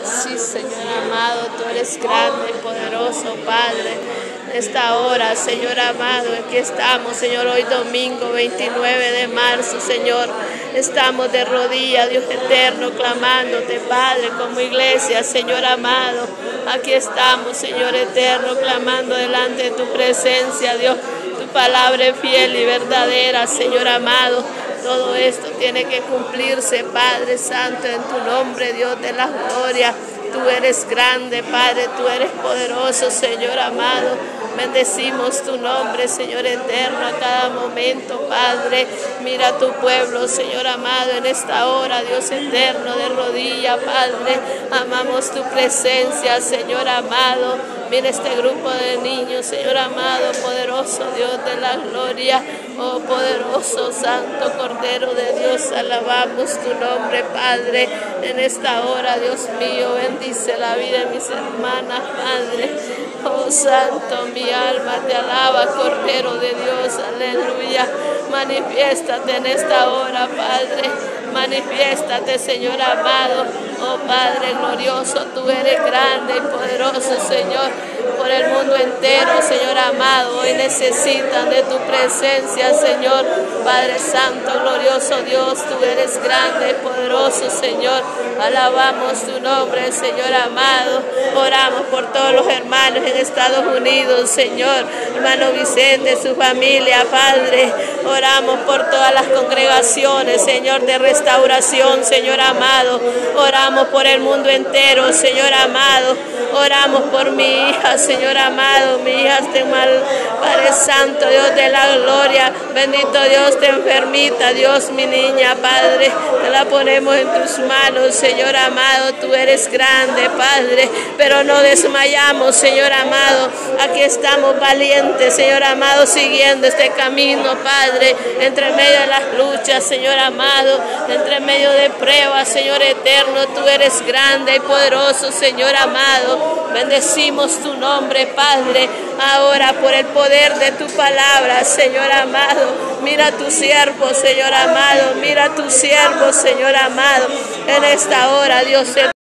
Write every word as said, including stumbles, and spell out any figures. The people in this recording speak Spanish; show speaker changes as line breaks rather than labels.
Sí, Señor amado, tú eres grande, poderoso, Padre. En esta hora, Señor amado, aquí estamos, Señor, hoy domingo veintinueve de marzo, Señor. Estamos de rodillas, Dios eterno, clamándote, Padre, como iglesia, Señor amado. Aquí estamos, Señor eterno, clamando delante de tu presencia, Dios. Tu palabra es fiel y verdadera, Señor amado. Todo esto tiene que cumplirse, Padre Santo, en tu nombre, Dios de la gloria. Tú eres grande, Padre, tú eres poderoso, Señor amado. Bendecimos tu nombre, Señor eterno, a cada momento, Padre. Mira a tu pueblo, Señor amado, en esta hora, Dios eterno, de rodilla, Padre. Amamos tu presencia, Señor amado. Mira este grupo de niños, Señor amado, poderoso Dios de la gloria. Oh poderoso Santo Cordero de Dios, alabamos tu nombre, Padre, en esta hora, Dios mío. Bendice la vida de mis hermanas, Padre. Oh Santo, mi alma te alaba, Cordero de Dios, aleluya. Manifiéstate en esta hora, Padre. Manifiéstate, Señor amado. Oh Padre glorioso, tú eres grande y poderoso, Señor, por el mundo entero, Señor amado. Hoy necesitan de tu presencia, Señor. Padre Santo, glorioso Dios, tú eres grande y poderoso, Señor. Alabamos tu nombre, Señor amado. Oramos por todos los hermanos en Estados Unidos, Señor. Hermano Vicente, su familia, Padre. Oramos por todas las congregaciones, Señor, de restauración, Señor amado. Oramos por el mundo entero, Señor amado. Oramos por mi hija, Señor amado. Mi hija está mal, Padre Santo, Dios de la gloria. Bendito Dios, te enfermita, Dios, mi niña, Padre. Te la ponemos en tus manos, Señor amado. Tú eres grande, Padre, pero no desmayamos, Señor amado. Aquí estamos valientes, Señor amado, siguiendo este camino, Padre, entre medio de las luchas, Señor amado, entre medio de pruebas, Señor eterno. Tú eres grande y poderoso, Señor amado. Bendecimos tu nombre, Padre, ahora por el poder de tu palabra, Señor amado. Mira a tu siervo, Señor amado. Mira a tu siervo, Señor amado, en esta hora, Dios.